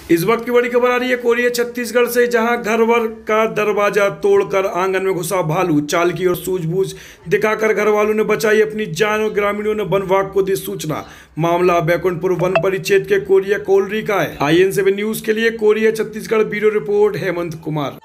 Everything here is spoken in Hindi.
इस वक्त की बड़ी खबर आ रही है कोरिया छत्तीसगढ़ से, जहां घर वर का दरवाजा तोड़कर आंगन में घुसा भालू। चालाकी और सूझबूझ दिखाकर घर वालों ने बचाई अपनी जान और ग्रामीणों ने वन विभाग को दी सूचना। मामला बैकुंठपुर वन परिक्षेत्र के कोरिया कोलरी का है। IN7 न्यूज के लिए कोरिया छत्तीसगढ़ ब्यूरो रिपोर्ट हेमंत कुमार।